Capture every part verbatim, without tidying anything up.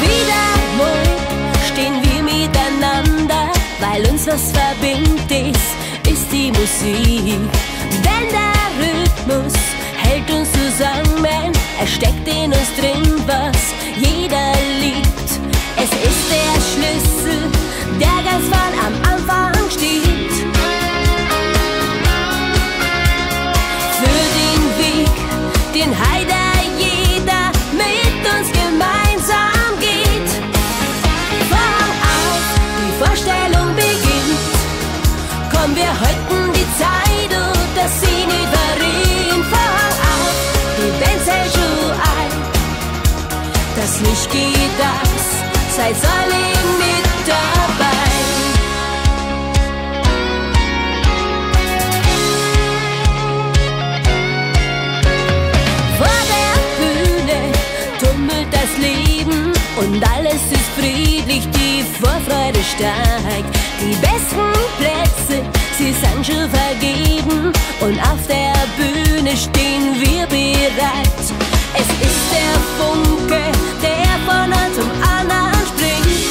Wieder mal stehen wir miteinander, weil uns was verbindet ist, ist die Musik. Denn der Rhythmus hält uns zusammen, er steckt in uns drin, was jeder liebt. Es ist der Schlüssel, der ganz vorn am Anfang steht. Für den Weg, den heida jeder mit uns gemeinsam geht. Fang auf, die Vorstellung beginnt. Komm, wir halten die Zeit und das sie nicht verreden. Fang auf, die Band zählt schon ein. Das Licht geht aus, seid alle mit dabei. Vor der Bühne tummelt das Leben und alles ist friedlich, die Vorfreude steigt. Die besten Plätze, sie sind schon vergeben und auf der Bühne stehen wir bereit. Es ist der Funke, der von einem zum anderen springt.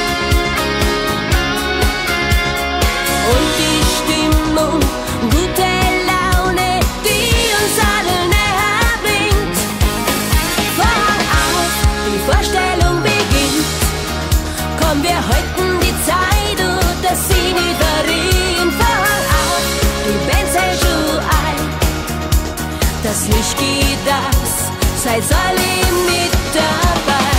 Und die Stimmung, gute Laune, die uns alle näher bringt. Fang auf, die Vorstellung beginnt. Komm, wir halten die Zeit und das sie nicht verreden. Fang auf, die Band zählt schon ein. Das Licht geht aus, seid alle mit dabei.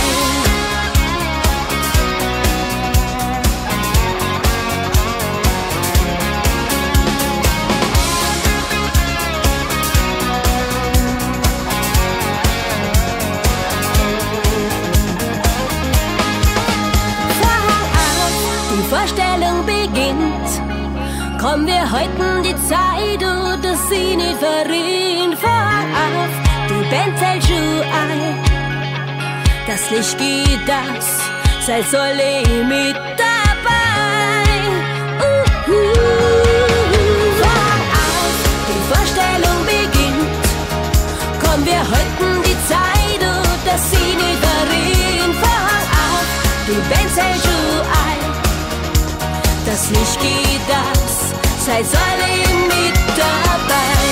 Vorstellung beginnt. Komm, wir halten die Zeit und das sie nicht verreden. Fang auf, die Band zählt schon ein. Das Licht geht aus, seid alle mit dabei. Uh, uh, Fang auf, die Vorstellung beginnt. Komm, wir halten die Zeit und das sie nicht verreden. Fang auf, die Band zählt schon ein. Das Licht geht aus, seid alle mit dabei.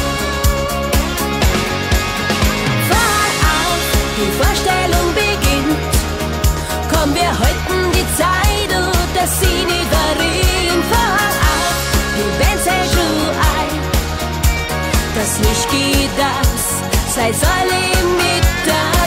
Fang auf, die Vorstellung beginnt. Komm, wir halten die Zeit und das sie nicht verreden. Fang auf, die Band zählt schon ein. Das Licht geht aus, seid alle mit dabei.